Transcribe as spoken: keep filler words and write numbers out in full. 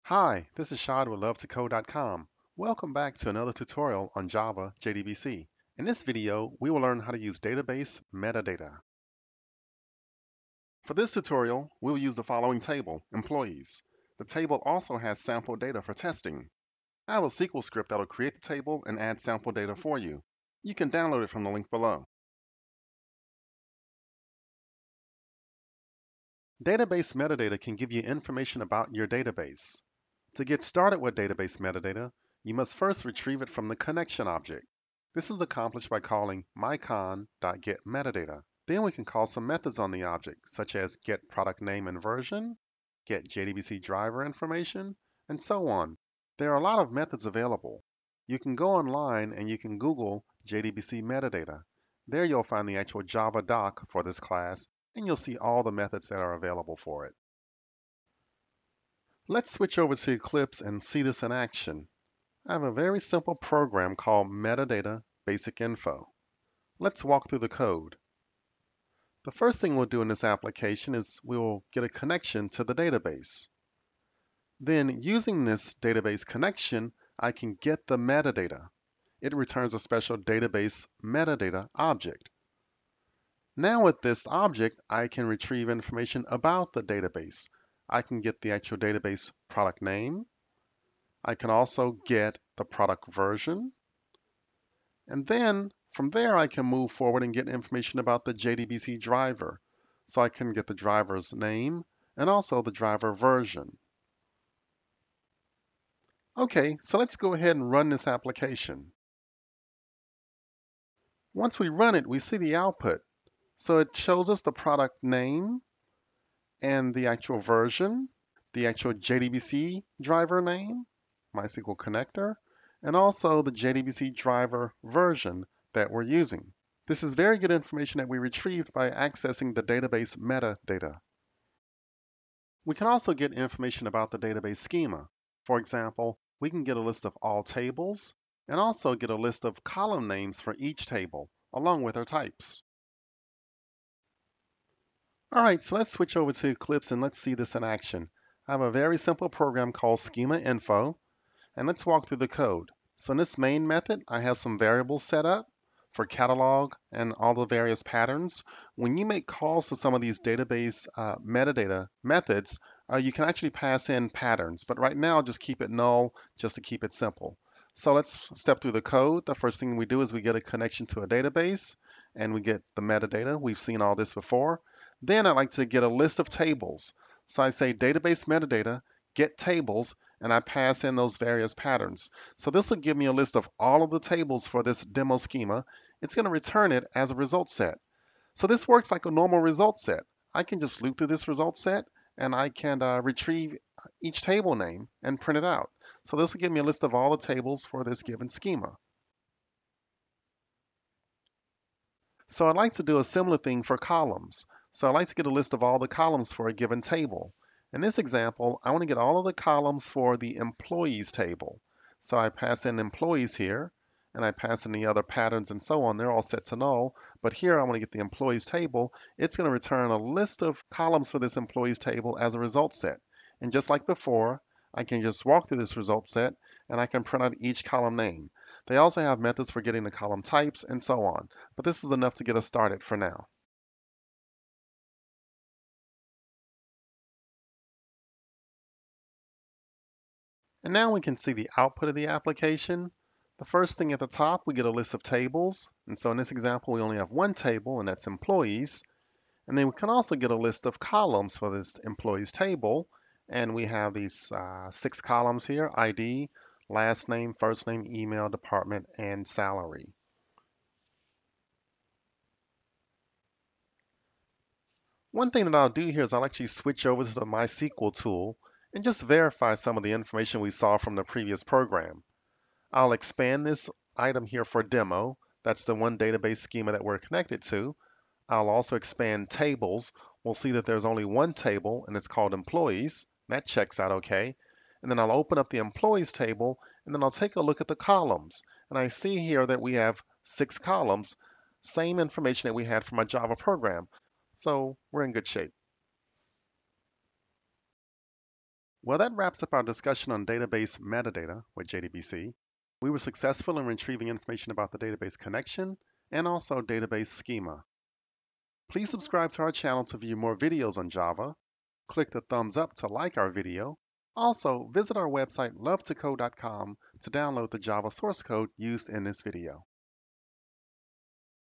Hi, this is Shad with love to code dot com. Welcome back to another tutorial on Java J D B C. In this video, we will learn how to use database metadata. For this tutorial, we will use the following table, employees. The table also has sample data for testing. I have a S Q L script that will create the table and add sample data for you. You can download it from the link below. Database metadata can give you information about your database. To get started with database metadata, you must first retrieve it from the connection object. This is accomplished by calling myCon.getMetadata. Then we can call some methods on the object, such as getProductName and version, getJDBC driver information, and so on. There are a lot of methods available. You can go online and you can Google J D B C Metadata. There you'll find the actual JavaDoc for this class, and you'll see all the methods that are available for it. Let's switch over to Eclipse and see this in action. I have a very simple program called Metadata Basic Info. Let's walk through the code. The first thing we'll do in this application is we will get a connection to the database. Then, using this database connection, I can get the metadata. It returns a special database metadata object. Now with this object, I can retrieve information about the database. I can get the actual database product name. I can also get the product version. And then from there, I can move forward and get information about the J D B C driver. So I can get the driver's name and also the driver version. Okay, so let's go ahead and run this application. Once we run it, we see the output. So it shows us the product name and the actual version, the actual J D B C driver name, MySQL connector, and also the J D B C driver version that we're using. This is very good information that we retrieved by accessing the database metadata. We can also get information about the database schema. For example, we can get a list of all tables and also get a list of column names for each table, along with their types. All right, so let's switch over to Eclipse and let's see this in action. I have a very simple program called Schema Info, and let's walk through the code. So in this main method, I have some variables set up for catalog and all the various patterns. When you make calls to some of these database uh, metadata methods, uh, you can actually pass in patterns, but right now just keep it null just to keep it simple. So let's step through the code. The first thing we do is we get a connection to a database and we get the metadata. We've seen all this before. Then I'd like to get a list of tables. So I say database metadata, get tables, and I pass in those various patterns. So this will give me a list of all of the tables for this demo schema. It's going to return it as a result set. So this works like a normal result set. I can just loop through this result set and I can uh, retrieve each table name and print it out. So this will give me a list of all the tables for this given schema. So I'd like to do a similar thing for columns. So I'd like to get a list of all the columns for a given table. In this example, I want to get all of the columns for the employees table. So I pass in employees here, and I pass in the other patterns and so on. They're all set to null. But here I want to get the employees table. It's going to return a list of columns for this employees table as a result set. And just like before, I can just walk through this result set, and I can print out each column name. They also have methods for getting the column types and so on. But this is enough to get us started for now. And now we can see the output of the application. The first thing at the top, we get a list of tables. And so in this example, we only have one table, and that's employees. And then we can also get a list of columns for this employees table. And we have these uh, six columns here: I D, last name, first name, email, department, and salary. One thing that I'll do here is I'll actually switch over to the MySQL tool and just verify some of the information we saw from the previous program. I'll expand this item here for demo. That's the one database schema that we're connected to. I'll also expand tables. We'll see that there's only one table and it's called employees. That checks out okay. And then I'll open up the employees table and then I'll take a look at the columns. And I see here that we have six columns, same information that we had from my Java program. So we're in good shape. Well, that wraps up our discussion on database metadata with J D B C. We were successful in retrieving information about the database connection and also database schema. Please subscribe to our channel to view more videos on Java. Click the thumbs up to like our video. Also, visit our website love to code dot com to download the Java source code used in this video.